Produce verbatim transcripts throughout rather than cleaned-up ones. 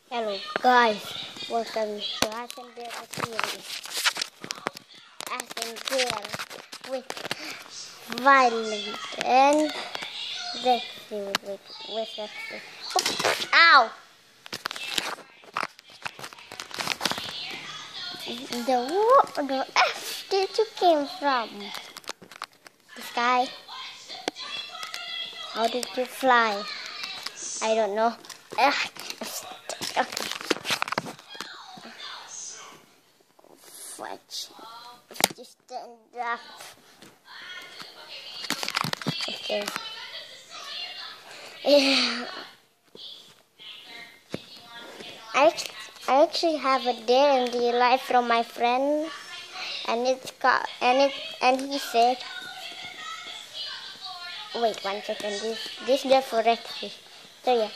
Hello guys, welcome to Ash and Bear series. Ash and Bear with violence and rexy with, with, with rexy. Oops. Ow! The what the F did you came from? The sky? How did you fly? I don't know. Ugh. Okay. Fudge. Just stand up. Okay. Yeah. I I actually have a day in the life from my friend, and it's got and it and he said, wait one second. This this there for rexy. So yeah.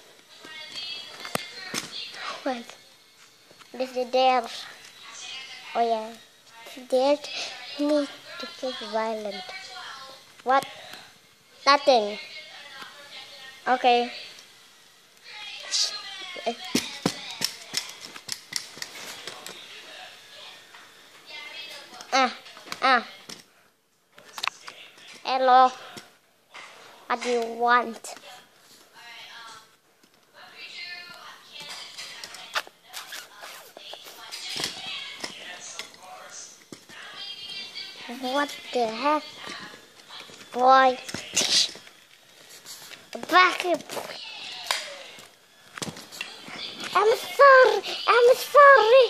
What? This is there. Oh yeah. There need to get violent. What? Nothing. Okay. Ah, ah. Hello. What do you want? What the heck? Boy. Back up. I'm sorry. I'm sorry.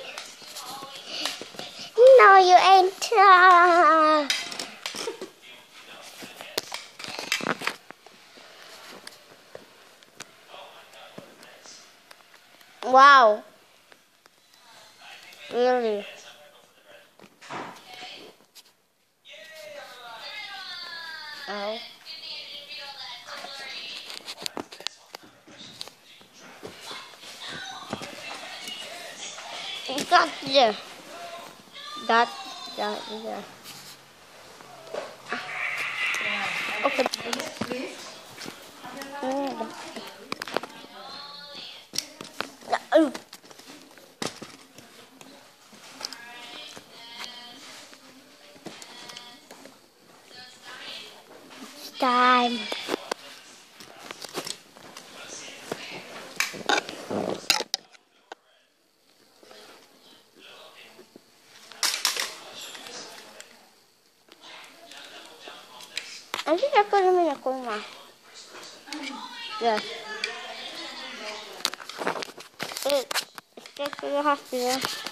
No, you ain't. Uh... Wow. Really? Oh. Got you. That, that, yeah. Okay. Mm. Oh. It's time. Nanti aku namin ako ma. Yes. It's just for the hospital.